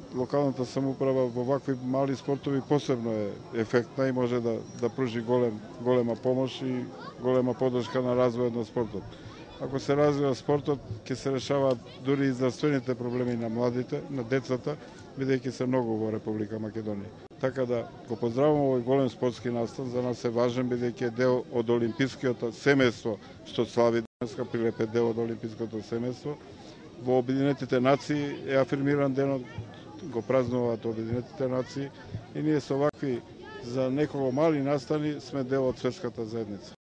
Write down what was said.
локалната самоуправа во вакви мали спортови посебно е ефектна и може да пружи голема помош и голема подршка на развојот на спортот. Ако се развива спортот, ќе се решаваат дури и здравствените проблеми на младите, на децата, бидејќи се многу во Република Македонија. Така да го поздравувам овој голем спортски настан, за нас е важен бидејќи е дел од олимпискиот семејство што слави денеска, прилеп е дел од олимпиското семејство. Во Обединетите нации е афирмиран денот, го празнуваат Обединетите нации и ние со вакви за неколку мали настани сме дел од светската заедница.